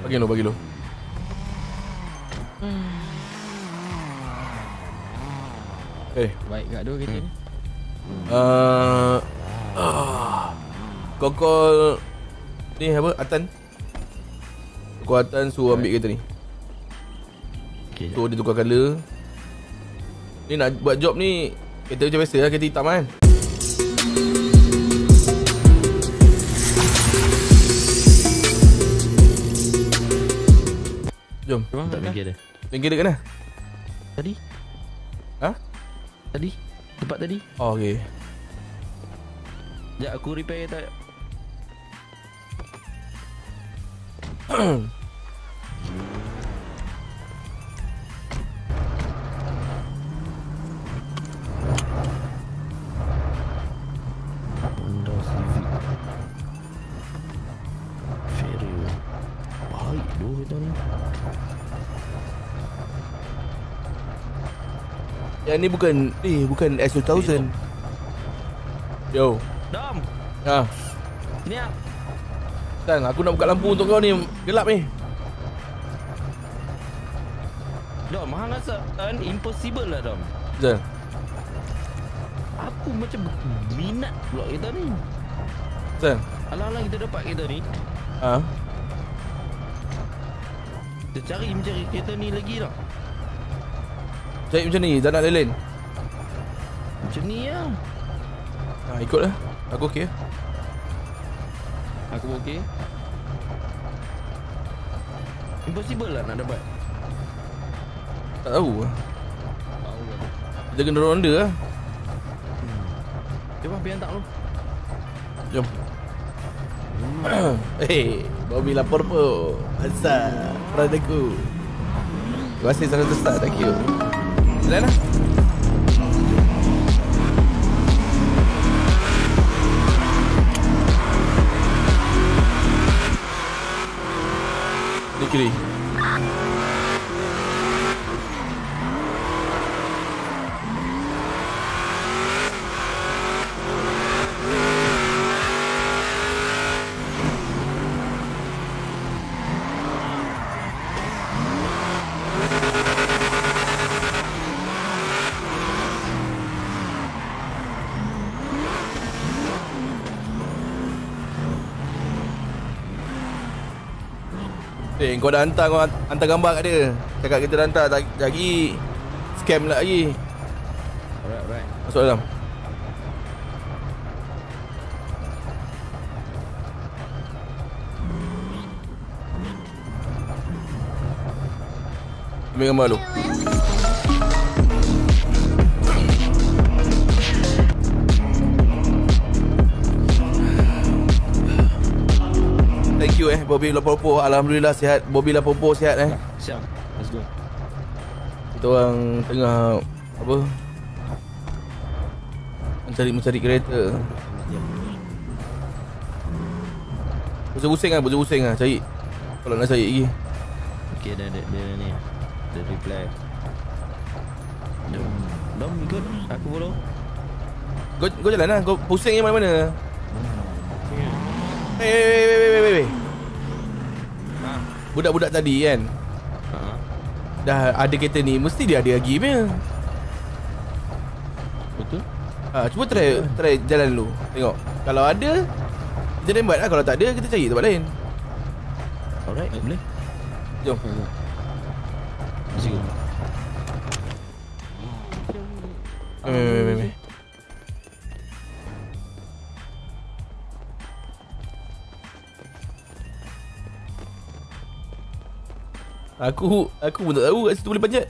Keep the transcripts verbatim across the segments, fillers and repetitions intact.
Bagi lu, bagi lu. Eh, baik kat tu kereta ni. Uh, uh, Kau call ni apa? Atan. Kau Atan suruh ambil kereta ni. Okay, So dia tukar colour. Ni nak buat job ni kereta macam biasa lah, kereta hitam kan. Jom. Memang tak fikir dia. Bengkel dekat mana? Tadi. Ha? Tadi. Tempat tadi. Oh, okey. Sekejap aku repair tak. Honda Civic Vario. Baik doh kereta ni. Yang ni bukan ni bukan S two thousand. Yo. Dom. Ha. Sini ah. Tan, aku nak buka lampu untuk kau ni. Gelap ni. Dom, hang rasa kan impossible lah Dom. Zan. Aku macam minat pula kereta ni. Zan. Alang-alang kita dapat kereta ni, Ha. kita cari mencari kereta ni lagi tau. Cari macam ni, tak nak lain-lain. Macam ni lah. Ha, ikutlah. Aku okey. Aku okey. Impossible lah nak dapat. Tak tahu lah. Tahu lah. Kita kena ronda lah. Jom lah, biar tak lu. Jom. Eh, Bobby lapor pun. Asal peran aku. Terima kasih seratus start. Thank you. Jalan lah. Di kiri. Eh, kau dah hantar, kau hantar gambar kat dia. Cakap kita dah hantar, tak lagi scam lah lagi. Alright, alright. Masuk dalam. Ambil gambar lu. Thank you eh Bobby Lapopo. Alhamdulillah sihat. Bobby Lapopo sihat eh. Siap. Let's go. Kita orang tengah apa? Mencari-mencari kereta. Pusing-pusing ah, pusing-pusing ah cari. Kalau nak cari lagi. Okay, dah dia, dia ni. Dia reply. Jom. Dom ikut. Aku follow. Kau kau jalan lah. Kau pusing yang mana-mana. Hei, hei, hei, hei, hei, hei. Ha. Budak-budak tadi kan, Ha. dah ada kereta ni, mesti dia ada lagi punya. Betul? Ha, cuba try try jalan dulu. Tengok. Kalau ada, kita rembat lah. Kalau tak ada, kita cari tempat lain. Alright, boleh. Jom. Let's go. Meh, meh, meh, meh. Aku aku pun tak tahu kat situ boleh panjat.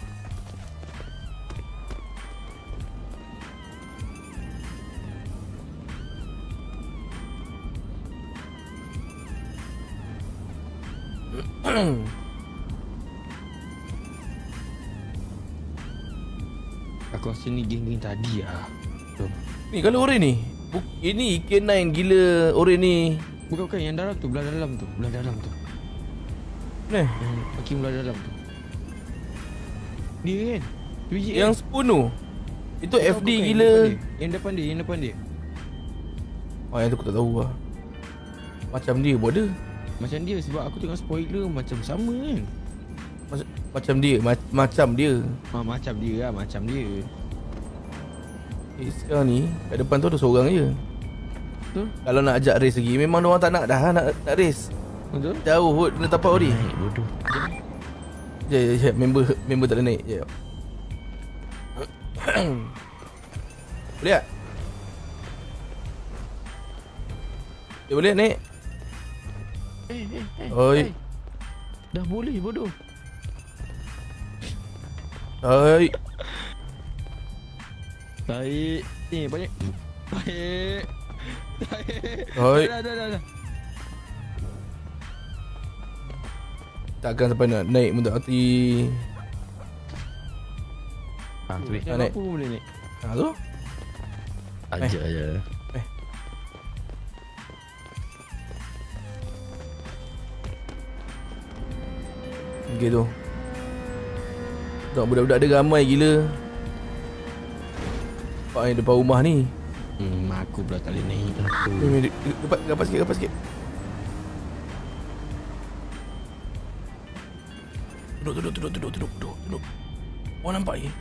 Aku rasa ni geng-geng tadi lah. Jom. Ni kalau oren ni. Buk, ini K nine gila oren ni. Bukan bukan yang dalam tu, belah dalam tu, belah dalam tu. Nah, Yang parking belah dalam tu. Dia kan? Tu biji yang kan? spoon tu. Itu Bukan, F D bukan, gila. Yang depan dia, yang depan dia. Oh, yang tu aku tak tahu lah. Macam dia pun ada. Macam dia sebab aku tengok spoiler macam sama kan. Mac- Macam dia ma- Macam dia Ah, macam dia lah, macam dia. Eh sekarang ni kat depan tu ada seorang je. Betul? Kalau nak ajak race lagi, memang diorang tak nak dah nak, nak race. Betul? Jauh kot kena tapak Ori. Naik bodoh. Ya ya ya, member member tak boleh naik. Ya. Boleh tak? Dia boleh naik? Eh, eh, eh. Oi. eh. Dah boleh bodoh. Oi. Baik. Ni banyak. Baik. Baik. Oi. Dah, dah, dah, dah. Takkan sampai nak naik pun tak hati. Ah, tu Ah, naik. apa pun boleh naik. Ha tu. Ajar aja. Okay tu. Tengok budak-budak dia ramai gila. Pak ni depan rumah ni. Hmm, aku pula tak boleh naik aku. Ni, ni, Dapat dapat sikit, dapat sikit. Duduk, duduk, duduk, duduk, duduk, duduk, duduk. Orang nampak ni.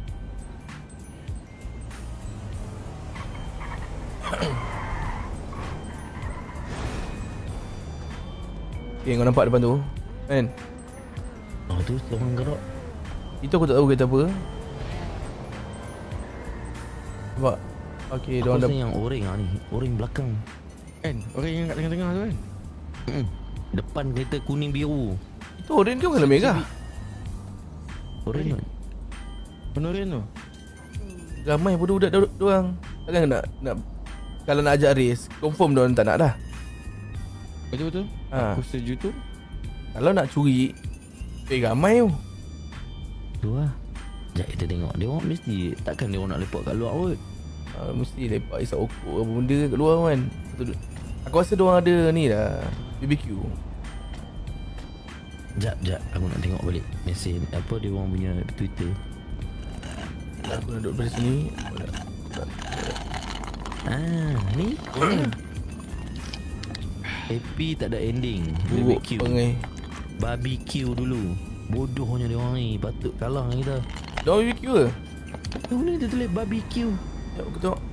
Okay, kau nampak depan tu kan? Oh tu orang gerak. Itu aku tak tahu kereta apa. Nampak? Okay, Aku diorang rasa dah. yang oren lah ni. Oren belakang. Kan? Orang yang kat tengah-tengah tu kan? Hmm. Depan kereta kuning biru. Itu oren ke warna merah? Oren tu. Penoren tu? Ramai budak-budak dia orang. Takkan nak nak kalau nak ajak race, confirm diorang tak nak dah. Betul-betul? Ha. Aku setuju tu. Kalau nak curi, eh ramai tu. Tu lah. Sekejap kita tengok. Dia orang mesti takkan dia orang nak lepak kat luar kot. Uh, mesti lepak isap okok apa benda kat luar kan. Betul. Aku rasa diorang ada ni dah, B B Q. Sekejap, sekejap. Aku nak tengok balik mesej apa dia orang punya Twitter. Aku nak duduk dari sini. Aku nak, Ah, ni. Happy tak ada ending. buruk B B Q. perangai. Barbecue dulu. Bodohnya dia orang ni. Patut kalah dengan kita. Diorang B B Q ke? Tu ni dia tulis barbecue. Sekejap aku tengok.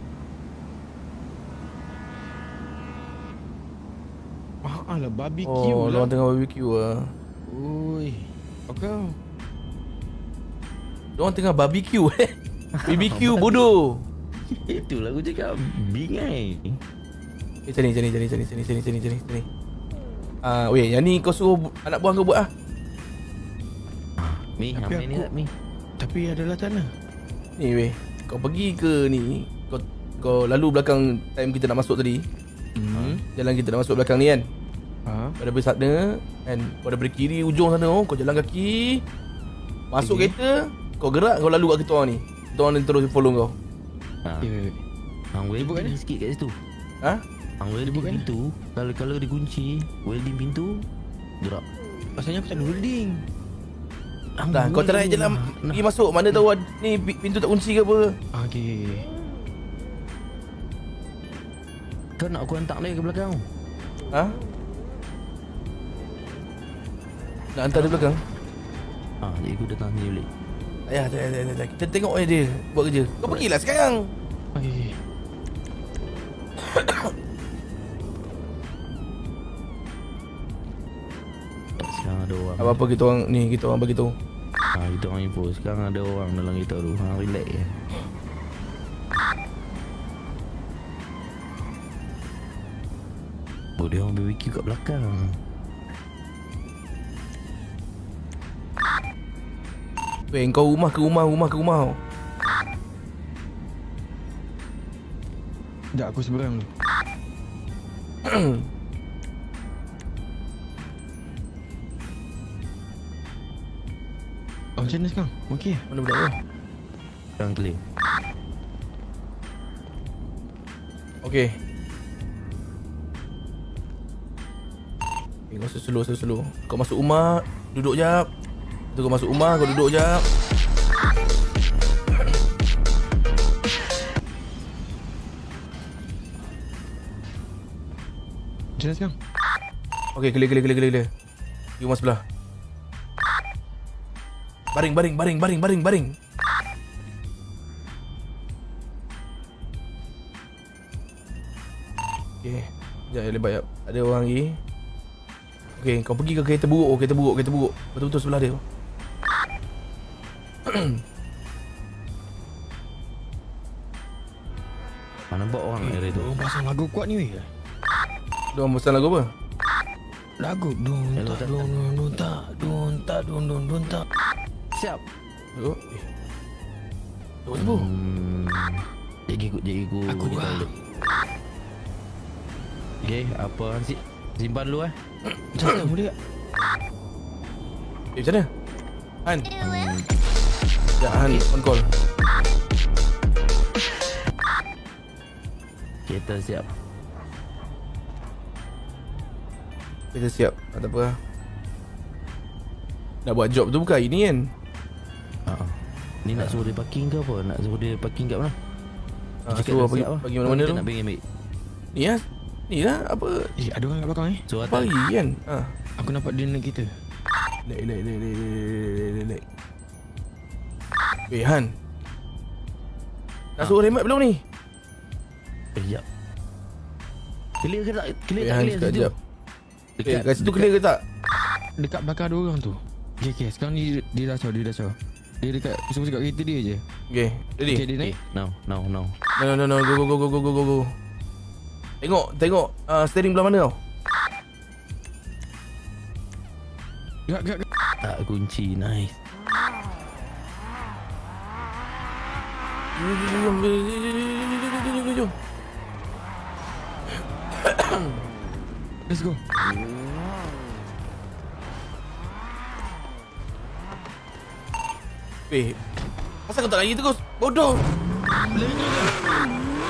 Ah lah, barbecue Oh, lah. diorang tengah B B Q lah. Oi. Kau. Diorang tengah barbecue eh. B B Q bodoh. Itulah aku cakap. Bingai. Eh, sini, sini, sini, sini, sini, sini, sini, sini, sini. Ah, weh, yang ni kau suruh bu- anak buah kau buat ah. Mi, Tapi apa ni aku- tak Mi? Tapi adalah tanah. Ni weh, kau pergi ke ni, kau kau lalu belakang time kita nak masuk tadi. Hmm. Jalan kita nak masuk belakang ni kan. Ha. Kau dah bersat sana kan, kau dah beri kiri ujung sana oh, kau jalan kaki. Masuk Okay. kereta, kau gerak kau lalu kat kita orang ni. Kita orang ni terus follow kau. Ha. Okay, wait, wait. Hang Dia bukan welding ni? sikit kat situ. Ha? Hang welding bukan ni? pintu. Kalau kalau dikunci, welding pintu gerak. Pasalnya aku tak ada holding. Hang Dah, kau try je lah Nah. pergi masuk. Mana tahu ad- ni pi- pintu tak kunci ke apa. Ah, okay, okay, okay. Kau nak aku hantar dia ke belakang? Ha? Nak hantar dia belakang? Ha, jadi aku datang sini balik. Tak payah, tak payah, tak payah, tak payah. Kita tengok je dia buat kerja. Kau pergilah sekarang. Okay, okay. Sekarang ada orang. Apa-apa kita orang ni, kita orang bagi tahu. Ha, kita orang info. Sekarang ada orang dalam kita tu. Ha, relax je. Oh, dia orang B B Q kat belakang. Weh, kau rumah ke rumah, rumah ke rumah. Sekejap aku seberang dulu. Oh, macam mana sekarang? Okey. Mana budak tu? Sekarang clear. Okey. Okay, kau slow, slow, slow. Kau masuk rumah, duduk jap. Tu kau masuk rumah, kau duduk jap. Macam mana sekarang? Okay, clear, clear, clear, clear, clear. Di rumah sebelah. Baring, baring, baring, baring, baring, baring. Okay. Sekejap, lebat jap. Ada orang lagi. Okay, kau pergi ke kereta buruk. Oh, kereta buruk, kereta buruk. Betul-betul sebelah dia. Mana nampak orang area tu? Orang pasang lagu kuat ni weh. Dia orang pesan lagu apa? Lagu Dun Hello, tak tak- dun dun dun tak dun tak dun dun dun tak. Siap. Oh, eh. Tunggu tu. Hmm. Jadi ikut, jadi ikut. Aku dia buka. tahu. Okay, apa si simpan dulu eh. Macam mana boleh tak? Eh, macam mana? Han. Hmm. Ya, Han on call. Kereta siap. Kita siap. Tak apa lah. Nak buat job tu bukan hari ni kan? Ha. Ni nak suruh dia parking ke apa? Nak suruh dia parking kat mana? Ah, Dia cakap suruh dah pergi, siap lah. pergi mana-mana Kita tu. nak pergi ambil. Ni lah. Ni lah apa? Eh, ada orang kat belakang eh. Suruh atas. Pagi kan? Ha. Aku nampak dia naik kereta. Lek, lek, lek, lek, lek, lek, lek. Eh, Han. Dah Ha. suruh remote belum ni? Eh, sekejap. Clear ke tak? Clear Eh, tak Han clear situ? sekejap. Eh, Dekat, kat situ clear ke tak? Dekat belakang ada orang tu. Okay, okay. Sekarang ni dia dah caw, dia dah caw. Dia dekat pusing-pusing kat kereta dia je. Okay, ready? Okay, dia Okay, naik. now, now, now. No, no, no, no, go, go, go, go, go, go, go, go. Tengok, tengok uh, steering belah mana tau? Gerak, gerak, gerak. Tak kunci, nice. Jom, jom, jom, jom, jom, jom, jom, jom, jom. Let's go. Eh, asal kau tak lagi terus? Bodoh. Lari, lari, lari.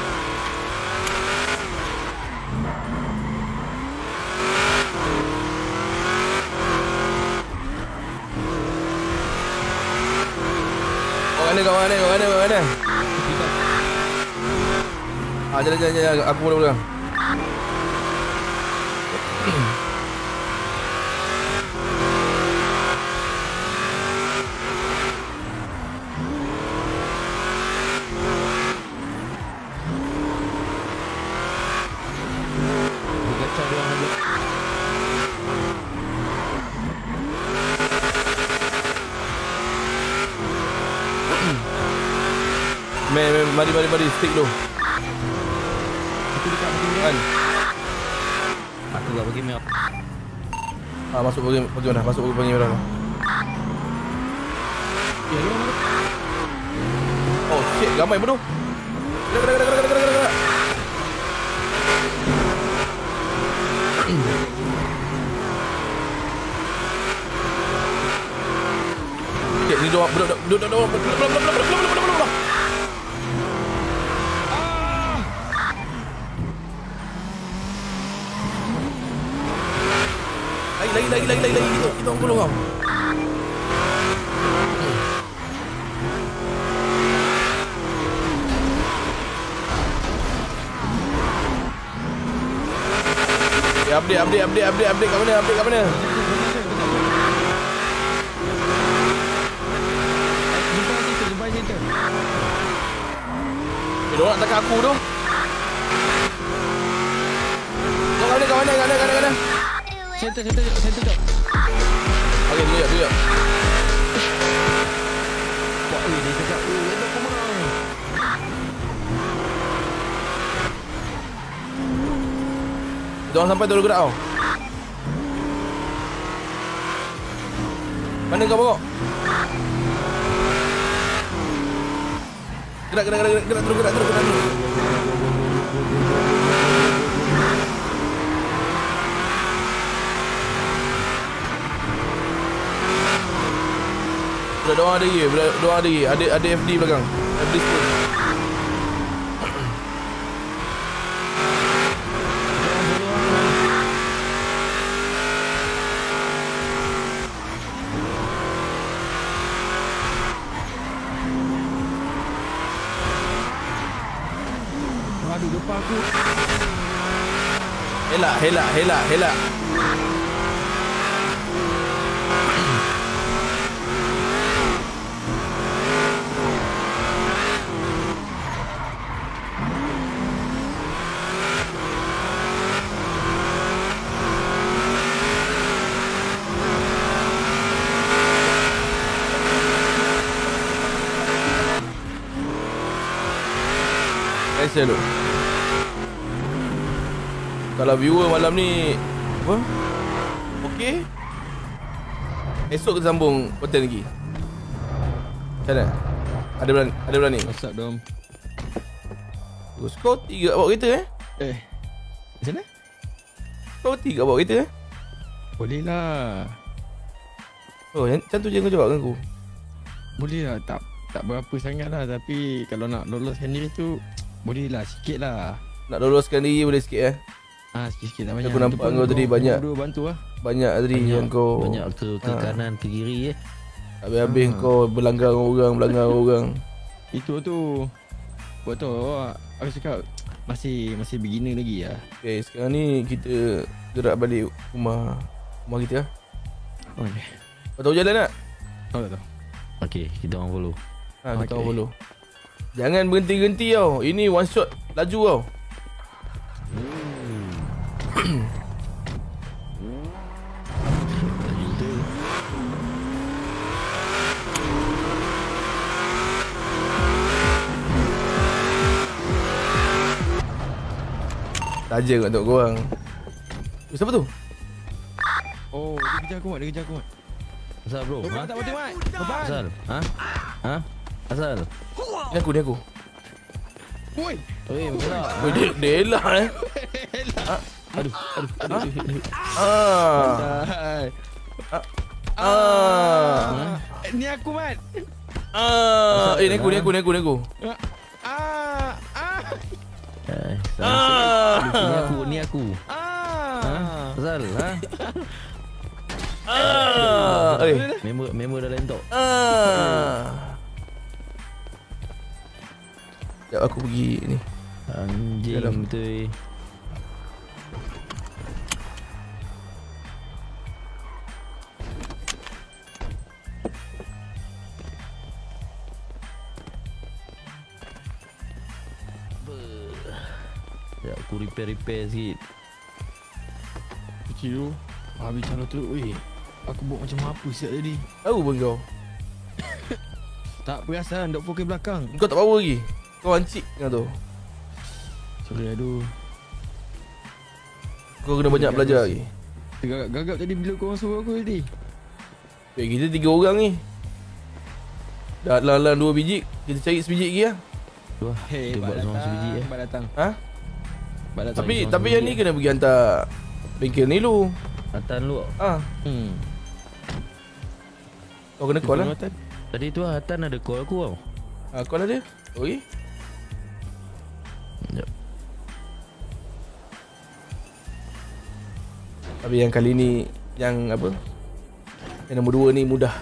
Kau mana, kau mana, kau mana, kau mana? Ah, jalan, jalan, jalan. Aku mula mula. Aku kacau dia orang dulu. Man, man, mari, mari, mari. Stick dulu. Aku dekat aku dekat. Kan? Aku tak pergi mel. Ah, masuk pergi, pergi mana? Masuk pergi pergi mana? Ya, dia orang. Oh, shit. Ramai bodoh. Gerak, gerak, gerak, gerak, gerak, gerak, gerak. Shit, ni dua, duduk, duduk, duduk, duduk, duduk, duduk, duduk, duduk, duduk, duduk, duduk. Lagi, lagi, lagi, lagi, lagi, lagi. Kita, kita orang tolong kau. Eh, update, update, update, update, update kat mana, update kat mana? Jumpa center, jumpa center. Eh, diorang nak tekan aku tu. Kau kat mana, kat mana, kat mana, kat mana, kat mana? Center, center, center jap. Okey, tunggu jap, tunggu jap. Wah, oi, dia cakap, "Oh, ada kau mana?" Diorang sampai tu gerak tau. Mana kau pokok? Gerak, gerak, gerak, gerak, gerak terus, gerak terus, gerak terus. Dah doang ada lagi, dah doang ada lagi. Ada ada F D belakang. F D spoon. Aduh, depan aku. Helak, helak, helak, helak. pasal tu? Kalau viewer malam ni apa? Okey. Esok kita sambung konten lagi. Macam mana? Ada berani? Ada berani? What's up, Dom? Terus kau tiga bawa kereta eh? Eh, macam mana? Kau tiga bawa kereta eh? Boleh lah. Oh, yang, macam tu je kau jawab dengan aku. Boleh lah. Tak tak berapa sangat lah. Tapi kalau nak loloskan diri tu, boleh lah. Sikit lah. Nak loloskan diri boleh sikit eh? Ah, sikit-sikit tak banyak. Aku nampak kau tadi banyak. Dua bantu lah. Banyak tadi yang kau Banyak ke, ke ha. kanan, ke kiri eh. Habis-habis Ha. kau berlanggar orang, berlanggar orang. Itu tu. Buat tu awak. Aku cakap masih masih beginner lagi lah. Okay, sekarang ni kita gerak balik rumah rumah kita lah. Oh, okay. Kau tahu jalan tak? Oh, tak tahu. Okey, kita orang follow. Ha, kita Okay. orang follow. Jangan berhenti-henti tau. Ini one shot laju tau. Laju tu. Saja kat untuk korang. Eh, siapa tu? Oh, dia kejar aku, Mat. Dia kejar aku, Mat. Asal bro? Ha? Tak betul, Mat. Beban. Asal? Ha? Ha? Asal? Ni aku, ni aku. Woi. Oi, bergerak. Oh, dia, dia elak eh. Aduh, aduh, aduh. Ah. Hai. Ah. Eh, Ni aku, Mat. Ah. Eh, ni aku, ni aku, ni aku, ni aku. Ah. Ah. Eh, Ah. Ni aku, ni aku. Ha? Ah. Asal? Ha? Ah. Eh. Member member dah lentok. Ah. Sekejap aku pergi ni. Anjing Dalam. betul. Ya, aku repair-repair sikit. Kecil tu. Habis calon tu. Weh. Aku buat macam apa siap tadi. Tahu pun kau. Tak perasan. Dok fokus belakang. Kau tak power lagi. Kau ancik dengan tu. Sorry, aduh. Kau kena banyak belajar lagi. Gagap-gagap tadi bila korang suruh aku tadi. Eh, kita tiga orang ni. Dah lalang dua biji. Kita cari sebiji lagi lah. Tu lah. Hey, Kita buat seorang sebiji eh. Bak datang. Ha? Bak datang. Tapi seorang tapi sebiji yang ni lah. kena pergi hantar bengkel ni dulu. Atan lu. Ha. Hmm. Kau kena call lah. Atan. Tadi tu lah Atan ada call aku tau. Ha, call lah dia. Okey. Sekejap. Tapi yang kali ni yang apa? Yang nombor dua ni mudah.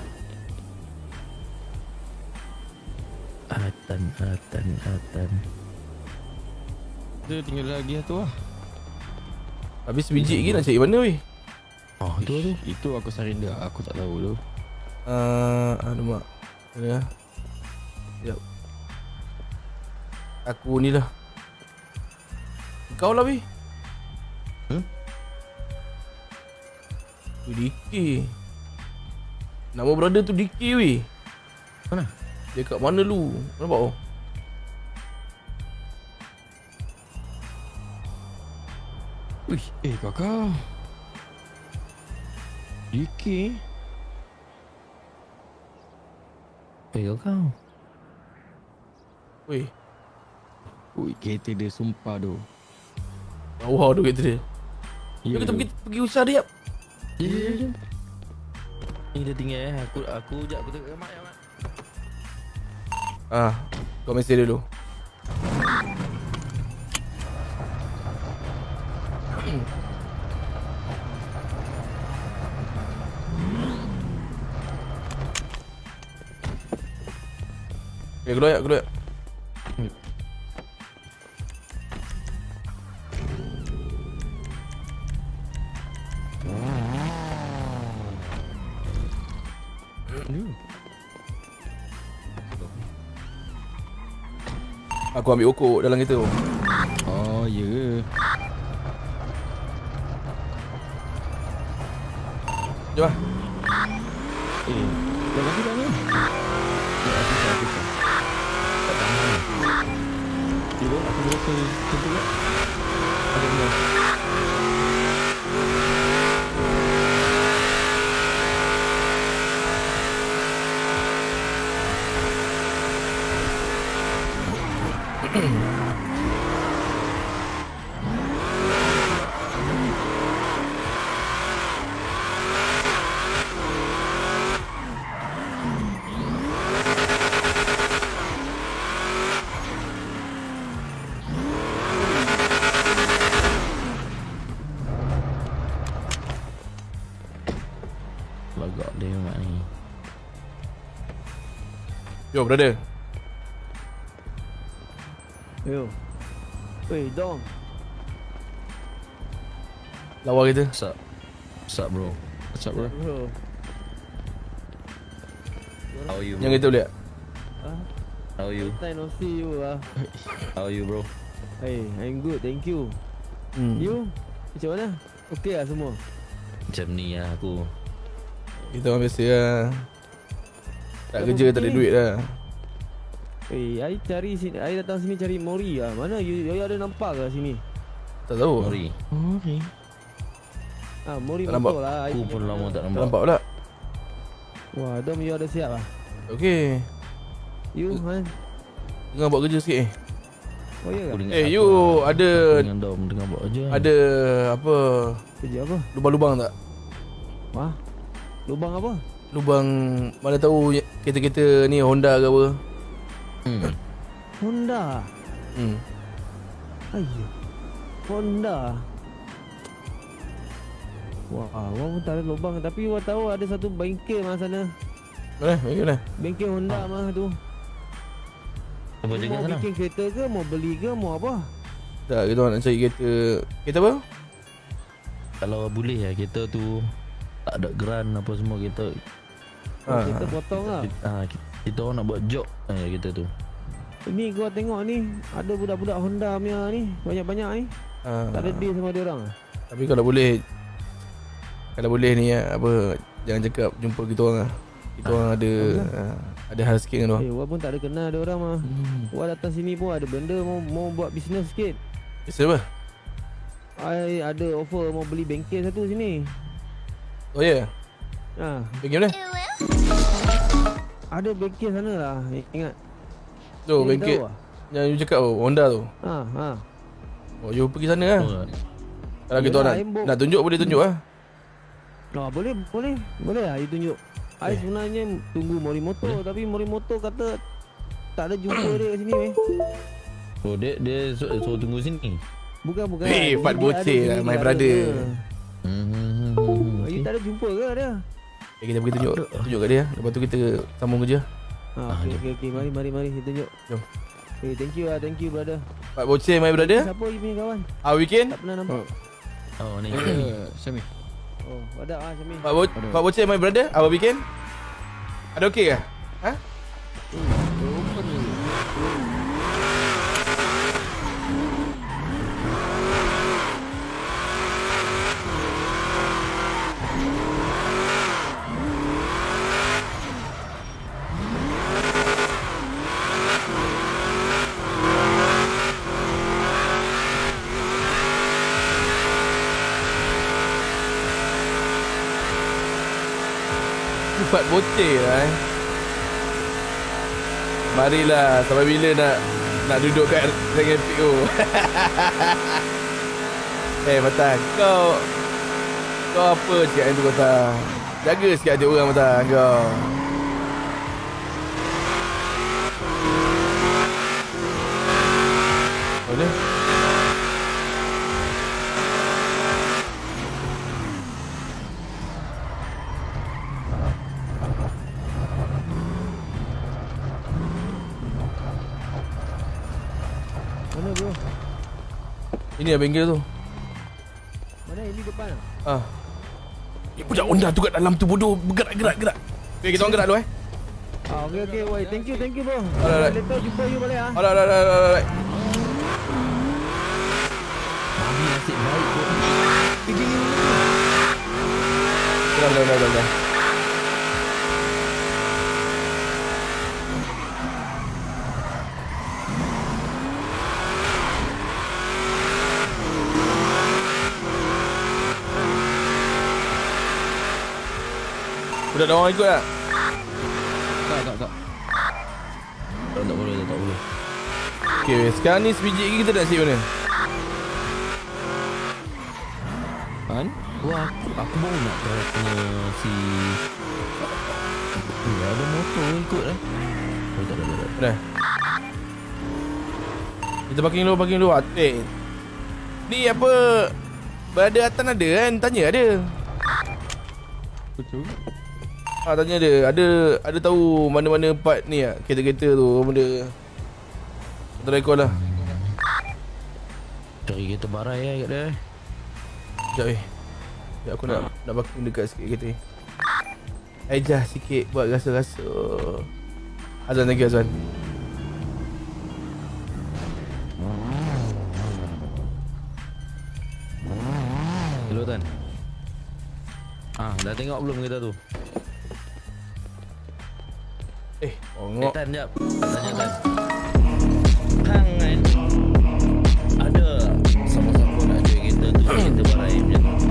Atan, Atan, Atan. Dia tinggal lagi tu lah. Habis sebiji lagi nak cari mana weh? Oh, tu tu. Itu aku surrender. Aku tak tahu tu. Uh, alamak. Ya. Sekejap. Aku ni lah. Kau lah weh. Hmm? Tu D K. Nama brother tu D K weh. Mana? Dia kat mana lu? Nampak oh? Wih, eh kakak. D K. Eh kau. Weh. Ui, kereta dia sumpah tu. Wow tu kereta dia. Ya, Jom kita tu. pergi, pergi usaha dia. Ya, ya, ya. Ni dia tinggal eh. Aku aku jap aku tengok mak ya mak. Ah, kau mesej dulu. Okay, keluar ya, keluar ya. Aku ambil okok dalam kereta tu. Oh, ya ke? Jom lah. Eh, dah kasi dah ni? Ya, aku sah, aku sah. Tak tahan. Eh, bro. Aku berapa tentu tak? Ada benar. Lagak dia mak ni. Yo brother. Yo. Weh, Dong. Lawa kita. Sup? Sup bro? What's up bro? Bro. How are you bro? Yang kita boleh. Ah, How are you? time no see you ah. How are you bro? Hey, I'm good, thank you. Hmm. You? Macam mana? Okey lah semua? Macam ni lah aku. Kita orang biasa lah. Tak Tak kerja, apa tak ada ni. duit lah. Eh, I cari sini, I datang sini cari Mori ah. Mana you, you ada nampak ke sini? Tak tahu. Mori. Oh, okay. Ah, Mori Tak nampak. motor lah. I Aku pun lama tak Tak nampak. nampak pula. Wah, Dom you ada siap ah? Okay. You, Han? Tengah buat kerja sikit eh. Oh ya Aku ke? dengan Eh siapa you lah. ada Aku dengan Dom tengah buat kerja. ada apa Kerja apa? lubang-lubang tak? Wah, lubang apa? Lubang mana tahu kereta-kereta ni Honda ke apa. Hmm. Honda. Hmm. Ayuh. Honda. Wah, awak pun tak ada lubang. Tapi awak tahu ada satu bengkel mah sana. Mana? Mana? Bengkel Honda Ah. mah tu. Apa You jaga mau sana? bikin kereta ke? Mau beli ke? Mau apa? Tak, kita orang nak cari kereta. Kereta apa? Kalau boleh ya kita tu tak ada geran apa semua kita. Oh, Ah. Kereta potong lah. Ah, kita, kita orang nak buat job eh, kita tu. Ni gua tengok ni ada budak-budak Honda punya ni. Banyak-banyak ni. Ha. Tak ada deal sama dia orang. Tapi kalau boleh kalau boleh ni apa jangan cakap jumpa kita orang lah. Kita orang ada ah, ada hal sikit dengan dia. Eh, awak pun tak ada kenal dia orang mah. Hmm. Awak datang sini pun ada benda mau mau buat bisnes sikit. Biasa apa? I ada offer mau beli bengkel satu sini. Oh ya. Ha, Pergi mana? ada bengkel sana lah. Ingat. Tu Ni bengkel tahu ah? yang you cakap oh, Honda tu. Ha, ha. Oh you pergi sana lah. Oh, Kalau kita Yelah, orang I book. nak, nak tunjuk boleh tunjuk lah. Oh, boleh, boleh. Boleh lah, you tunjuk. I Eh. sebenarnya tunggu Morimoto tapi Morimoto kata tak ada jumpa dia kat sini weh. oh dia dia suruh, suruh tunggu sini. Bukan, bukan. Eh, Dia Fat ada bocil sini lah, my dia brother. ada. Hmm. hmm, hmm, hmm, You okay. tak ada jumpa ke dia? Eh, kita pergi tunjuk tunjuk kat dia. Lepas tu kita sambung kerja. Ha, Ah, okey, jom. okey, okey. Mari, mari, mari. Kita tunjuk. Jom. Okay, thank you lah. Thank you, brother. Pak Bocil my brother. Siapa you punya kawan? Ah weekend. Tak pernah nampak. Oh ni. Uh, Syami. Oh, ada ah, Syamil. Pak Bo Aduh. Pak Bocil my brother. Our weekend. Ada okey ke? Ha? Open ni. Pak Bocil lah eh. Marilah, sampai bila nak nak duduk kat dengan P O. Eh Batang, kau kau apa cakap yang tu Batang? Jaga sikit hati orang Batang kau. Boleh? Mana bro? Ini lah bengkel tu. Mana ini depan ah? Ah. Eh, budak Honda tu kat dalam tu bodoh. Bergerak, gerak, gerak. Okay, kita orang gerak dulu eh. Ah, okey okey, woi. Thank you, thank you bro. Alright. Later jumpa you balik ah. Alright, alright, alright, alright. Mami nasib baik bro. Dah, dah, dah, dah, dah. Udah ada orang ikut tak? Tak, tak, tak. Tak, tak boleh, tak, tak boleh. Okay, sekarang ni sebiji lagi kita nak sit mana? Han? Wah, aku, aku baru nak try punya si... Ya, ada motor ikut lah. Oh, tak ada, tak ada. Mana? Kita parking dulu, parking dulu. Atik. Ni apa? Berada Atan ada kan? Tanya ada. Betul. Ah, tanya ada. Ada ada tahu mana-mana part ni ah, kereta-kereta tu benda. Kita rekod lah. Cari kereta barai lah kat dia. Sekejap weh. Sekejap aku nak nak parking dekat sikit kereta ni. Ejah sikit buat rasa-rasa. Azwan lagi Azwan. Hello Tan. Ah, dah tengok belum kereta tu? Eh, oh Eh ngok. Tan, jap. Tanya Tan. Hang kan ada siapa-siapa nak jual kereta tu, kereta barai macam tu.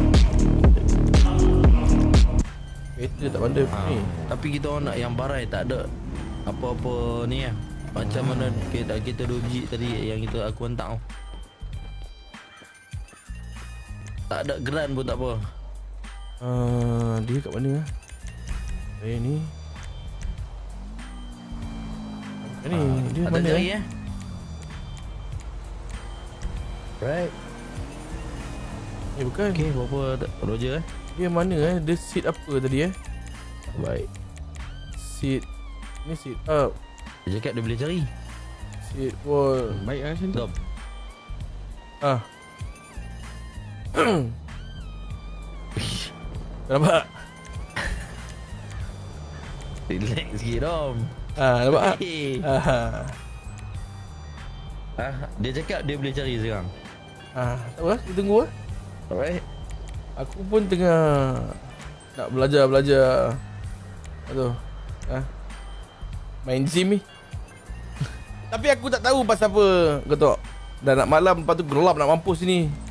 Kereta tak pandai Ha, ni. tapi kita orang nak yang barai, tak ada apa-apa ni lah. Macam mana kereta, kereta dua biji tadi yang kita aku hantar tu. Tak ada geran pun tak apa. Ah, dia kat mana ah? Eh ni. Ni Ah, dia ada mana cari eh? eh. Right. Eh bukan. Okay, berapa Roger eh? Dia mana eh? Dia seat apa tadi eh? Baik. Seat ni seat up. Dia cakap dia boleh cari. Seat wall. Baik lah macam tu. Stop. Ah. Nampak? Relax sikit dong. Ah, nampak tak? Hey. Ah. Ah, dia cakap dia boleh cari sekarang. Ah, tak apa, kita tunggu ah. Alright. Aku pun tengah nak belajar-belajar. Aduh. Ah. Main gym ni. Tapi aku tak tahu pasal apa. Kau tahu. Dah nak malam, lepas tu gelap nak mampus sini.